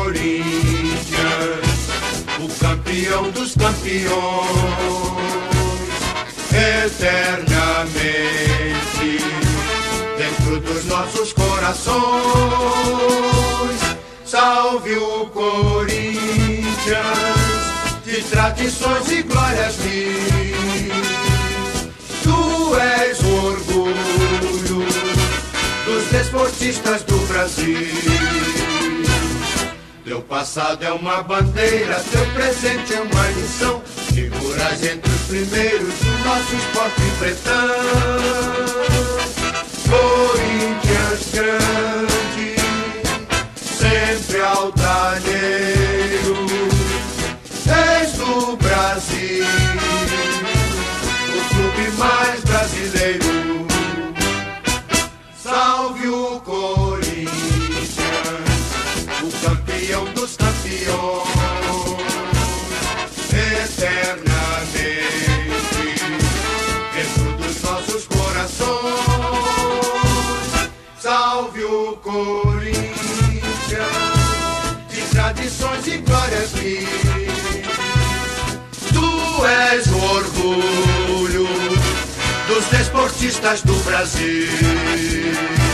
Corinthians, o campeão dos campeões, eternamente dentro dos nossos corações. Salve o Corinthians, de tradições e glórias mil. Tu és o orgulho dos desportistas do Brasil. Teu passado é uma bandeira, teu presente é uma lição. Figuras entre os primeiros do nosso esporte pretão. Corinthians grande, sempre altaneiro, és do Brasil, o clube mais brasileiro. Salve o Corinthians, o campeão dos campeões, eternamente dentro dos nossos corações. Salve o Corinthians, de tradições e glórias mil. Tu és o orgulho dos desportistas do Brasil.